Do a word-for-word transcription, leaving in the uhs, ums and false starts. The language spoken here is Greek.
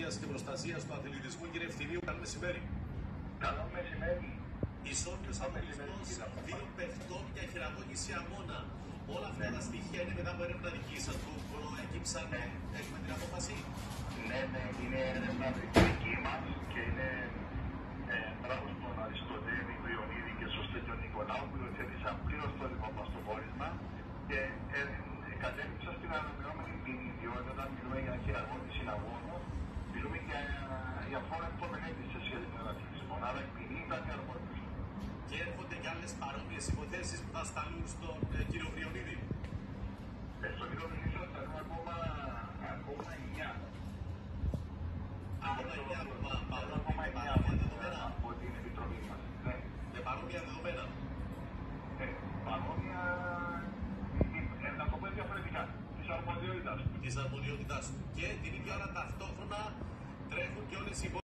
και προστασία του αθλητισμού, κύριε Ευθυμίου, καλό μεσημέρι. Καλό μεσημέρι. Ισόρροπος αγωνισμός, δύο παιχτών για χειραγώγηση αγώνα. Όλα αυτά τα στοιχεία είναι μετά από έρευνα δική σας που προέκυψαν. Έχουμε την απόφαση. Ναι, ναι, είναι έρευνα δική μας και είναι ε, μπράβο στον Αριστοτέλη, Ιωνίδη και στο Στέλιο Νικολάου που υιοθέτησαν πλήρως το δικό μας το πόρισμα και ε, ε, κατέληξα στην αναπληρώμενη ποινή, διότι όταν μιλούμε για χειραγώγηση αγώνα, μιλούμε για, για φόρα που μελέτη σε σχέση με τον αθλητισμό. Άρα η ποινή ήταν η αρμόδια. Και έρχονται και άλλες παρόμοιες υποθέσεις που θα σταλούν στον ε, κύριο Βριονίδη. Ε, στον κύριο Βριονίδη θα σταλούν ακόμα, ακόμα εννιά. Ακόμα εννιά ακόμα Ακόμα εννιά δεδομένα. από την Επιτροπή μας. Ναι. Με παρόμοια δεδομένα. Ε, παρόμοια, ε, να το πω διαφορετικά, της αρμοδιότητας. Της αρμοδιότητάς του. Και την ίδια ώρα ταυτόχρονα τρέχουν και όλες οι